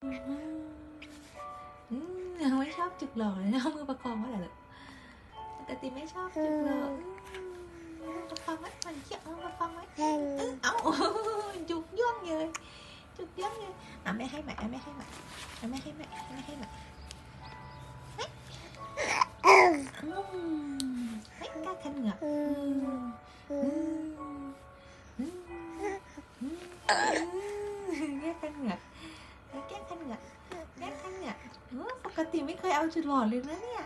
ไม่ชอบจุกหล่อเลยนะมือประคองไว้เหรอปกติไม่ชอบจุกหล่อประคองไว้มันเชี่ยวประคองไว้เอาจุกย่องเลยจุกย่องเลยไม่ให้ใหม่ไม่ให้ใหม่ไม่ให้ใหม่ไม่ให้ใหม่ไม่กล้าขันเหงือกแก้ขันเหงือกแก้ขันเหงือกแก้ขันเหงือกปกติไม่เคยเอาจุดหล่อเลยนะเนี่ย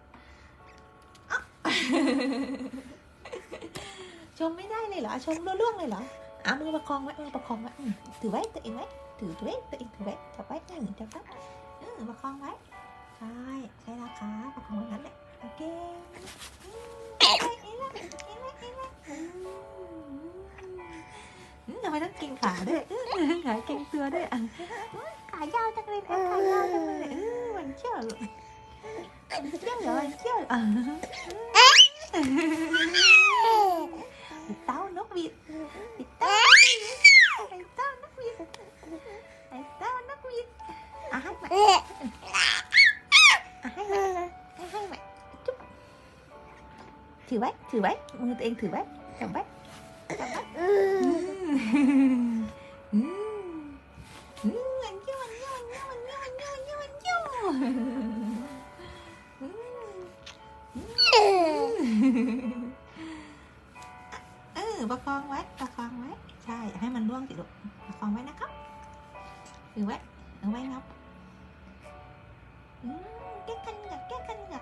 ชมไม่ได้เลยเหรอชมล่วงเลยเหรอมือประคองไว้มือประคองไว้ถือไว้ตัวเองไว้ถือไว้ตัวเองถือไว้จับไว้จับไว้ประคองไว้ใช่แล้วค่ะประคองไว้งั้นแหละโอเคทำไมต้องเก่งขาด้วยขาเก่งตัวด้วยขายาวจังเลยขายาวจังเลยมันเชี่ยวเลยติดเต้านกหวีดติดเต้านกหวีดให้ไหมให้ไหมจุ๊บถือไว้มือตัวเองถือไว้จับไว้ประคองไว้ใช่ให้มันร่วงสิลูกประคองไว้นะครับถือไว้เอาไว้งับแก้กันเหงือก